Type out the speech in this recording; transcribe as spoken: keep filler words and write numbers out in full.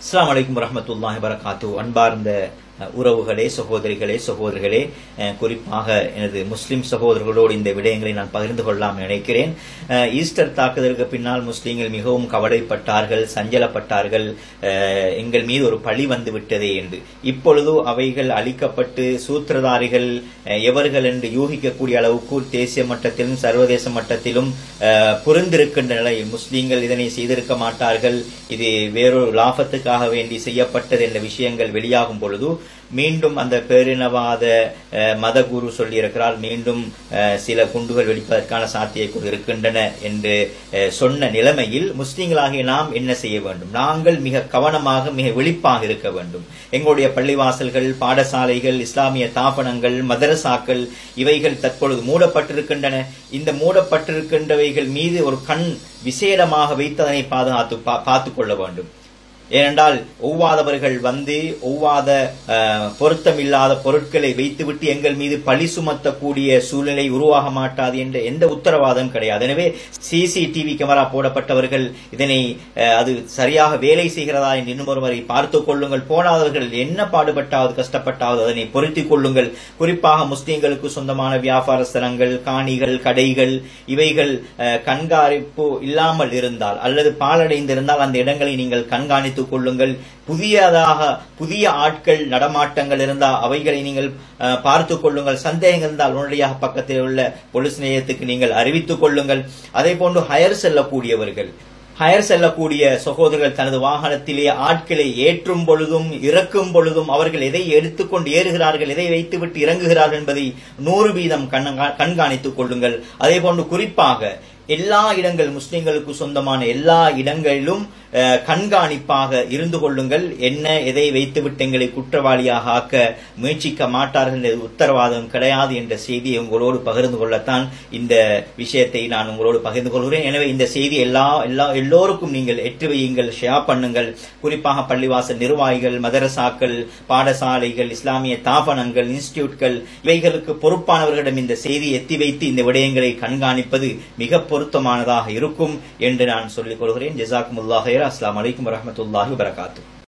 அஸ்ஸலாமு அலைக்கும் வரஹ்மத்துல்லாஹி வபரகாத்துஹு. அன்பார்ந்த உறவுகளே, சகோதரிகளே, சகோதரர்களே, குறிப்பாக எனது முஸ்லிம் சகோதரர்களோடு இந்த விடயங்களை நான் பகிர்ந்து கொள்ளலாம் நினைக்கிறேன். ஈஸ்டர் தாக்குதலுக்கு பின்னால் முஸ்லீம்கள் மிகவும் கவலைப்பட்டார்கள், சஞ்சலப்பட்டார்கள். எங்கள் மீது ஒரு பழி வந்து விட்டதே என்று. இப்பொழுது அவைகள் அழிக்கப்பட்டு சூத்திரதாரிகள் எவர்கள் என்று யூகிக்கக்கூடிய அளவுக்கு தேசிய மட்டத்திலும் சர்வதேச மட்டத்திலும் புரிந்திருக்கின்ற நிலையில் முஸ்லீம்கள் இதனை செய்திருக்க மாட்டார்கள், இது வேறொரு லாபத்துக்காக வேண்டி செய்யப்பட்டது என்ற விஷயங்கள் வெளியாகும் பொழுது மீண்டும் அந்த பேரினவாத மத குரு சொல்லியிருக்கிறார், மீண்டும் சில குண்டுகள் வெடிப்பதற்கான சாத்தியக்கூறு இருக்கின்றன என்று சொன்ன நிலைமையில் முஸ்லீம்களாகிய நாம் என்ன செய்ய வேண்டும்? நாங்கள் மிக கவனமாக, மிக விழிப்பாக இருக்க வேண்டும். எங்களுடைய பள்ளிவாசல்கள், பாடசாலைகள், இஸ்லாமிய தாபனங்கள், மதரசாக்கள் இவைகள் தற்பொழுது மூடப்பட்டிருக்கின்றன. இந்த மூடப்பட்டிருக்கின்றவைகள் மீது ஒரு கண் விசேடமாக வைத்து அதனை பாதுகாத்து பார்த்துக் கொள்ள வேண்டும். ஏனென்றால் ஒவ்வாதவர்கள் வந்து ஒவ்வாத பொருத்தமில்லாத பொருட்களை வைத்துவிட்டு எங்கள் மீது பழி சுமத்தக்கூடிய சூழ்நிலை உருவாக மாட்டாது என்ற எந்த உத்தரவாதம் கிடையாது. எனவே சிசிடிவி கேமரா போடப்பட்டவர்கள் இதனை அது சரியாக வேலை செய்கிறதா என்று இன்னும் ஒருவரை பார்த்துக் கொள்ளுங்கள். போடாதவர்கள் என்ன பாடுபட்டாவது கஷ்டப்பட்டாவது அதனை பொருத்திக் கொள்ளுங்கள். குறிப்பாக முஸ்லீம்களுக்கு சொந்தமான வியாபார ஸ்தலங்கள், காணிகள், கடைகள் இவைகள் கண்காணிப்பு இல்லாமல் இருந்தால் அல்லது பாலடைந்திருந்தால் அந்த இடங்களை நீங்கள் கண்காணித்து கொள்ளுங்கள். புதியதாக புதிய ஆட்கள் நடமாட்டங்கள் இருந்தால் அவைகளை நீங்கள் பார்த்துக் கொள்ளுங்கள். சந்தேகங்கள் இருந்தால் உடனடியாக பக்கத்தில் உள்ள போலீஸ் நிலையத்துக்கு நீங்கள் அறிவித்துக் கொள்ளுங்கள். அதே போன்று ஹயர் செல்லக்கூடியவர்கள் ஹயர் செல்லக்கூடிய சகோதரர்கள் தனது வாகனத்திலே ஆட்களை ஏற்றும் பொழுதும் இறக்கும் பொழுதும் அவர்கள் எதை எடுத்துக்கொண்டு ஏறுகிறார்கள், எதை வைத்துவிட்டு இறங்குகிறார்கள் என்பதை நூறு வீதம் கண்காணித்துக் கொள்ளுங்கள். அதே போன்று குறிப்பாக எல்லா இடங்கள் முஸ்லிம்களுக்கு சொந்தமான எல்லா இடங்களிலும் கண்காணிப்பாக இருந்து கொள்ளுங்கள். என்ன எதை வைத்துவிட்டு எங்களை குற்றவாளியாக ஆக்க முயற்சிக்க மாட்டார்கள் என்ற உத்தரவாதம் கிடையாது என்ற செய்தியை உங்களோடு பகிர்ந்து கொள்ளத்தான் இந்த விஷயத்தை நான் உங்களோடு பகிர்ந்து கொள்கிறேன். எனவே இந்த செய்தி எல்லா எல்லா எல்லோருக்கும் நீங்கள் எட்டு வையுங்கள், ஷேர் பண்ணுங்கள். குறிப்பாக பள்ளிவாசல் நிர்வாகிகள், மதரசாக்கள், பாடசாலைகள், இஸ்லாமிய தாபனங்கள், இன்ஸ்டிடியூட்கள் இவைகளுக்கு பொறுப்பானவர்களிடம் இந்த செய்தி எத்தி வைத்து இந்த விடயங்களை கண்காணிப்பது மிக பொருத்தமானதாக இருக்கும் என்று நான் சொல்லிக் கொள்கிறேன். ஜஸாக்குமுல்லாஹ் ஹைரா. அஸ்ஸலாமு அலைக்கும் வரஹ்மத்துல்லாஹி வபரகாத்துஹு.